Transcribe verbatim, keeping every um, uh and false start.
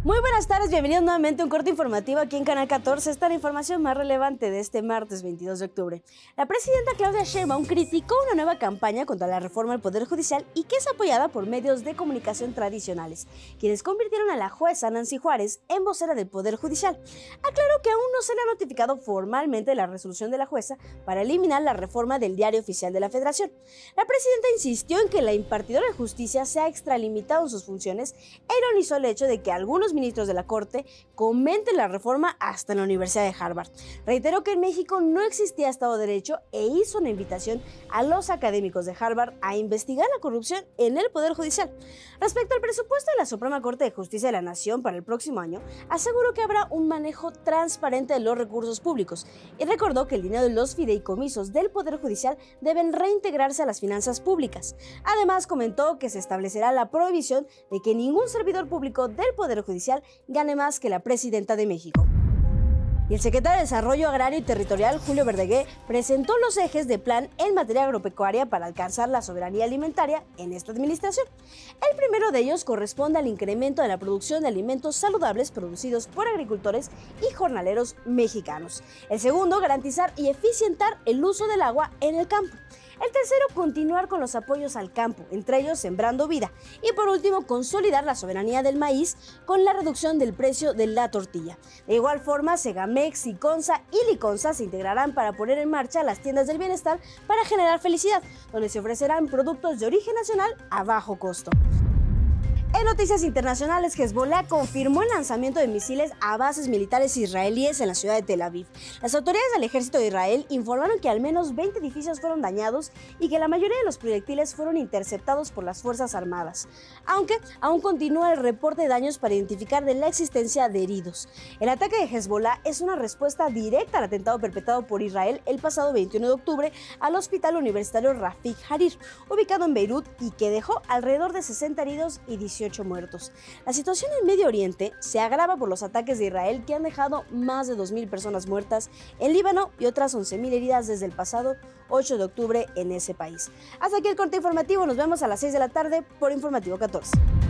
Muy buenas tardes, bienvenidos nuevamente a un corte informativo aquí en Canal catorce. Esta es la información más relevante de este martes veintidós de octubre. La presidenta Claudia Sheinbaum criticó una nueva campaña contra la reforma del Poder Judicial y que es apoyada por medios de comunicación tradicionales, quienes convirtieron a la jueza Nancy Juárez en vocera del Poder Judicial. Aclaró que aún no se le ha notificado formalmente la resolución de la jueza para eliminar la reforma del Diario Oficial de la Federación. La presidenta insistió en que la impartidora de justicia se ha extralimitado en sus funciones e ironizó el hecho de que algunos ministros de la Corte comenten la reforma hasta en la Universidad de Harvard. Reiteró que en México no existía Estado de Derecho e hizo una invitación a los académicos de Harvard a investigar la corrupción en el Poder Judicial. Respecto al presupuesto de la Suprema Corte de Justicia de la Nación para el próximo año, aseguró que habrá un manejo transparente de los recursos públicos y recordó que el dinero de los fideicomisos del Poder Judicial deben reintegrarse a las finanzas públicas. Además, comentó que se establecerá la prohibición de que ningún servidor público del Poder Judicial gane más que la presidenta de México. Y el secretario de Desarrollo Agrario y Territorial, Julio Verdaguer, presentó los ejes de plan en materia agropecuaria para alcanzar la soberanía alimentaria en esta administración. El primero de ellos corresponde al incremento de la producción de alimentos saludables producidos por agricultores y jornaleros mexicanos. El segundo, garantizar y eficientar el uso del agua en el campo. El tercero, continuar con los apoyos al campo, entre ellos Sembrando Vida. Y por último, consolidar la soberanía del maíz con la reducción del precio de la tortilla. De igual forma, Segamex, Siconsa y Liconsa se integrarán para poner en marcha las tiendas del bienestar para generar felicidad, donde se ofrecerán productos de origen nacional a bajo costo. En noticias internacionales, Hezbollah confirmó el lanzamiento de misiles a bases militares israelíes en la ciudad de Tel Aviv. Las autoridades del ejército de Israel informaron que al menos veinte edificios fueron dañados y que la mayoría de los proyectiles fueron interceptados por las Fuerzas Armadas, aunque aún continúa el reporte de daños para identificar de la existencia de heridos. El ataque de Hezbollah es una respuesta directa al atentado perpetrado por Israel el pasado veintiuno de octubre al hospital universitario Rafik Harir, ubicado en Beirut, y que dejó alrededor de sesenta heridos y dieciocho muertos. La situación en Medio Oriente se agrava por los ataques de Israel que han dejado más de dos mil personas muertas en Líbano y otras once mil heridas desde el pasado ocho de octubre en ese país. Hasta aquí el corte informativo, nos vemos a las seis de la tarde por Informativo catorce.